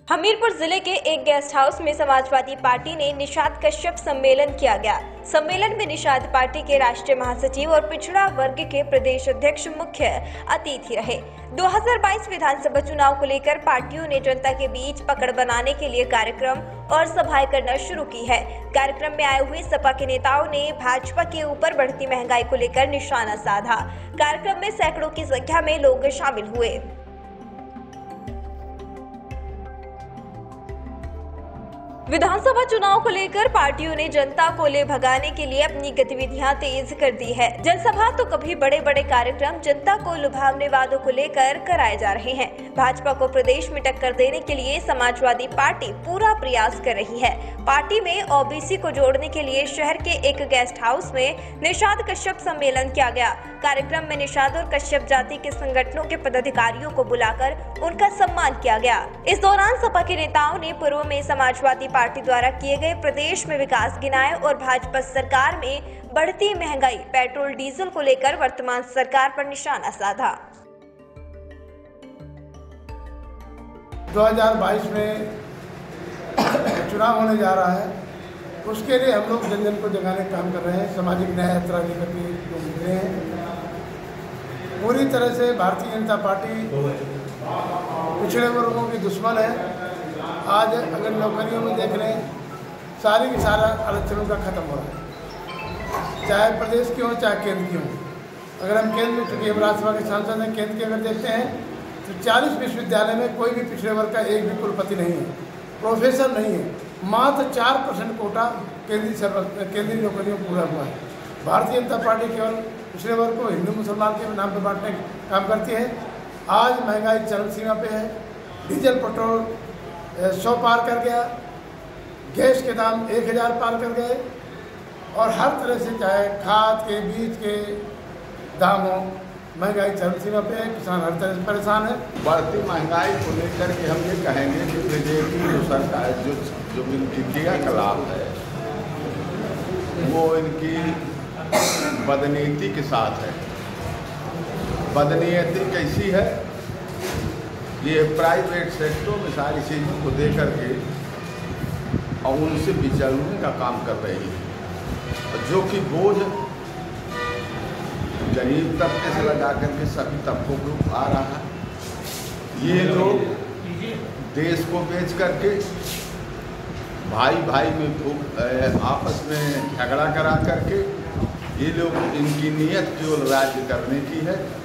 हमीरपुर जिले के एक गेस्ट हाउस में समाजवादी पार्टी ने निषाद कश्यप सम्मेलन किया गया। सम्मेलन में निषाद पार्टी के राष्ट्रीय महासचिव और पिछड़ा वर्ग के प्रदेश अध्यक्ष मुख्य अतिथि रहे। 2022 विधानसभा चुनाव को लेकर पार्टियों ने जनता के बीच पकड़ बनाने के लिए कार्यक्रम और सभाएं करना शुरू की है। कार्यक्रम में आए हुए सपा के नेताओं ने भाजपा के ऊपर बढ़ती महंगाई को लेकर निशाना साधा। कार्यक्रम में सैकड़ों की संख्या में लोग शामिल हुए। विधानसभा चुनाव को लेकर पार्टियों ने जनता को ले भगाने के लिए अपनी गतिविधियां तेज कर दी है। जनसभा तो कभी बड़े बड़े कार्यक्रम जनता को लुभावने वादों को लेकर कराए जा रहे हैं। भाजपा को प्रदेश में टक्कर देने के लिए समाजवादी पार्टी पूरा प्रयास कर रही है। पार्टी में ओबीसी को जोड़ने के लिए शहर के एक गेस्ट हाउस में निषाद कश्यप सम्मेलन किया गया। कार्यक्रम में निषाद और कश्यप जाति के संगठनों के पदाधिकारियों को बुलाकर उनका सम्मान किया गया। इस दौरान सपा के नेताओं ने पूर्व में समाजवादी पार्टी द्वारा किए गए प्रदेश में विकास गिनाए और भाजपा सरकार में बढ़ती महंगाई, पेट्रोल डीजल को लेकर वर्तमान सरकार पर निशाना साधा। 2022 में चुनाव होने जा रहा है, उसके लिए हम लोग जन जन को जगाने का काम कर रहे हैं। सामाजिक न्याय यात्रा लेकर के लोग निकले हैं। पूरी तरह से भारतीय जनता पार्टी पिछड़े वर्गों की दुश्मन है। आज अगर नौकरियों में देख लें, सारी की सारा आरक्षणों का खत्म हो रहा है, चाहे प्रदेश की हो चाहे केंद्र की हो। अगर हम केंद्र में, चूँकि हम राज्यसभा के सांसद हैं, केंद्र के अगर देखते हैं तो 40 विश्वविद्यालय में कोई भी पिछड़े वर्ग का एक भी कुलपति नहीं है, प्रोफेसर नहीं है। मात्र 4% कोटा केंद्रीय नौकरियों पूरा हुआ है। भारतीय जनता पार्टी केवल पिछड़े वर्ग को हिंदू मुसलमान के नाम पर बांटने का काम करती है। आज महंगाई चरम सीमा पे है। डीजल पेट्रोल 100 पार कर गया, गैस के दाम 1000 पार कर गए और हर तरह से चाहे खाद के, बीज के दाम हो, महंगाई चरम सीमा पे है। किसान हर तरह से परेशान है। बढ़ती महंगाई को लेकर के हम ये कहेंगे कि बीजेपी जो सरकार जो इनकी क्रियाकलाप है वो इनकी बदनीति के साथ है। बदनीति कैसी है? ये प्राइवेट सेक्टरों में सारी चीज़ों को दे करके और उनसे बिचलने का काम कर रही है, जो कि बोझ गरीब तबके से लगा करके सभी तबकों को आ रहा है। ये लोग देश को बेच करके भाई भाई में आपस में झगड़ा करा करके ये लोग, इनकी नीयत केवल राज्य करने की है।